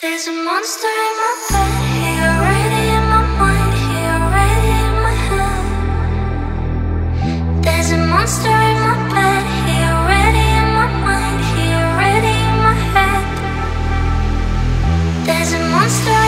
There's a monster in my bed, he already in my mind, he already in my head. There's a monster in my bed, he already in my mind, he already in my head. There's a monster